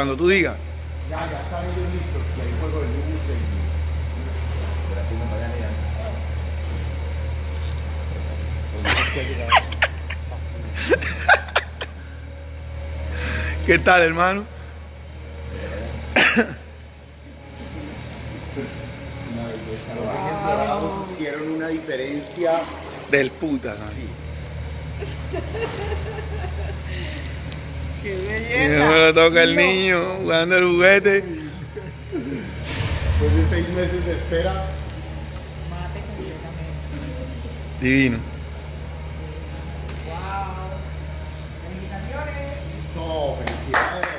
cuando tú digas. Ya están ellos listos. Y hay juego de luces y... Pero así no vayan ¿Qué tal, hermano? Los Reyes Dorados hicieron una diferencia del puta, ¿no? sí. ¡Qué Y belleza! no lo toca el niño jugando el juguete. Después de 6 meses de espera. Mate completamente. Divino. ¡Wow! ¡Felicitaciones! Felicidades.